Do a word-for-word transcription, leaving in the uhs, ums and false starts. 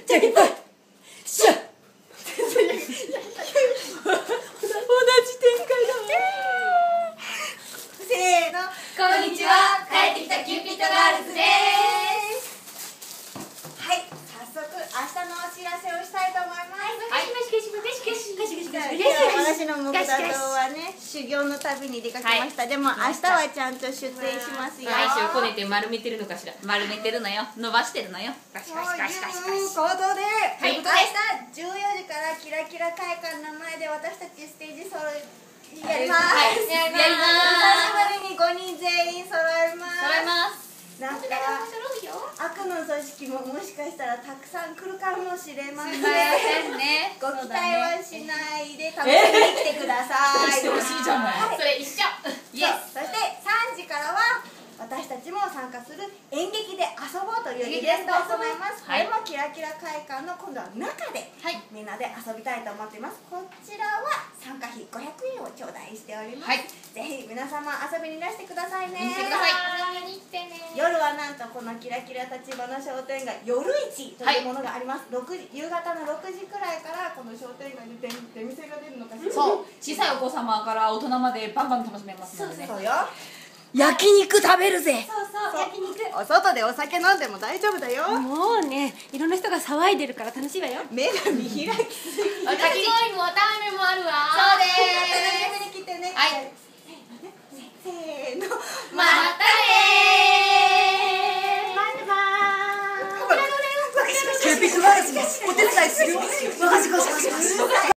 じゃけぽいしゃ同じ展開だわ。せーの、 こんにちは、帰ってきたキューピッドガールズです。 はい、早速明日のお知らせをしたいと思います。 はい、ガシガシガシガシガシガシガシガシ私の木田堂はね、修行の旅に出かけました。でも明日はちゃんと出演しますよ。 来週こねて丸めてるのかしら。 丸めてるのよ、伸ばしてるのよ。ガシガシガシガシガシ。 ということで、 はい明日じゅうよじからキラキラ会館の前で私たちステージ揃いやります。 はい、やります。 久しぶりにごにん全員揃います。 揃います。 なんか悪の組織ももしかしたらたくさん来るかもしれません。 ね。 ご期待はしないで楽しみに来てください。 してほしいじゃない。 それ一緒。 イエス。そしてさんじからは私たちも参加する演劇で遊ぼうというイベントを行います。これもキラキラ会館の今度は中でみんなで遊びたいと思っています。こちらは参加費ごひゃくえんを頂戴しております。ぜひ皆様遊びにいらしてくださいね。 見てください。遊びに来てね。 夜はなんとこのキラキラ立花商店街夜市というものがあります。ろくじ夕方のろくじくらいからこの商店街に出店が出るのかしら。 そう、小さいお子様から大人までバンバン楽しめますのでね。 そうよ。 焼肉食べるぜ。 そうそう、焼肉。 お外でお酒飲んでも大丈夫だよ。 もうね、いろんな人が騒いでるから楽しいわよ。 目が見開きすぎ。 かき氷もわたあめもあるわ。 そうで楽しみに来てね。 はい。 せーの。 またねー。 バイバーイ。 キューピッドガールズのお手伝いするよ。